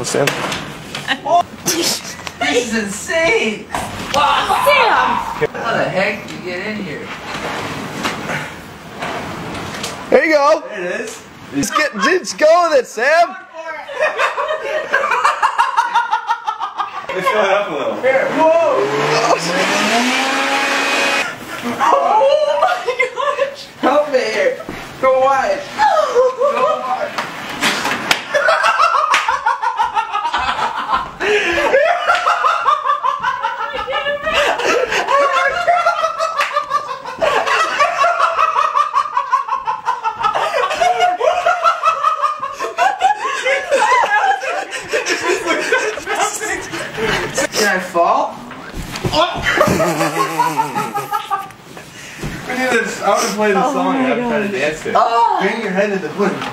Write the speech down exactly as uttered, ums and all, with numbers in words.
What's in? This is insane! Sam! How the heck did you get in here? There you go. There it is. Just get, just go with it, Sam. Let's fill it up a little. Here. Whoa! Oh my gosh! Help me here. Go wide. Go wide. Can I fall? We need this. I want to play this Oh song my and I'm trying God. to dance to it. Oh! Bang your head in the wind.